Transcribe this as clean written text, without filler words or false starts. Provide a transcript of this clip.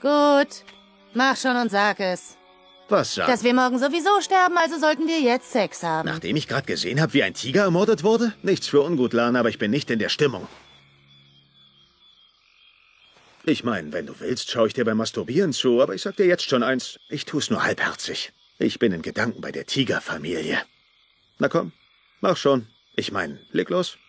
Gut. Mach schon und sag es. Was sagen? Dass wir morgen sowieso sterben, also sollten wir jetzt Sex haben. Nachdem ich gerade gesehen habe, wie ein Tiger ermordet wurde? Nichts für ungut, Lana, aber ich bin nicht in der Stimmung. Ich meine, wenn du willst, schaue ich dir beim Masturbieren zu, aber ich sag dir jetzt schon eins, ich tu's nur halbherzig. Ich bin in Gedanken bei der Tigerfamilie. Na komm, mach schon. Ich meine, leg los.